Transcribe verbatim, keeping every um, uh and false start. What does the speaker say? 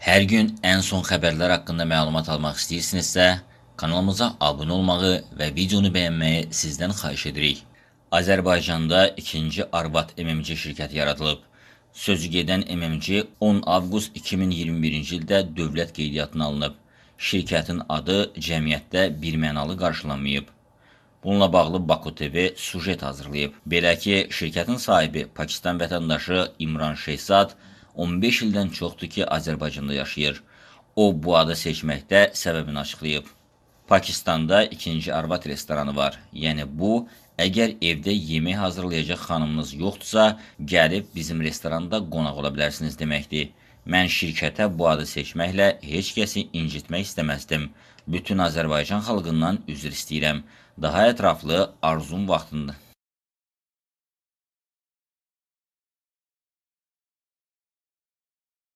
Hər gün ən son xəbərlər haqqında məlumat almaq istəyirsinizsə, kanalımıza abunə olmağı və videonu bəyənməyi sizdən xahiş edirik. Azərbaycanda ikinci Arbat M M C şirkəti yaradılıb. Sözü gedən M M C on avqust iki min iyirmi birinci ildə dövlət qeydiyyatına alınıb. Şirkətin adı cəmiyyətdə birmənalı qarşılanmayıb. Bununla bağlı Baku T V sujet hazırlayıb. Belə ki, şirkətin sahibi Pakistan vətəndaşı İmran Şehzad on beş ildən çoxdur ki, Azərbaycanda yaşayır. O, bu adı seçməkdə səbəbini açıqlayıb. Pakistanda ikinci Arbat restoranı var. Yəni bu, əgər evdə yemək hazırlayacaq xanımınız yoxdursa, gəlib bizim restoranda qonaq ola bilərsiniz deməkdir. Mən şirkətə bu adı seçməklə heç kəsi incitmək istəməzdim. Bütün Azərbaycan xalqından üzr istəyirəm. Daha ətraflı arzum vaxtında.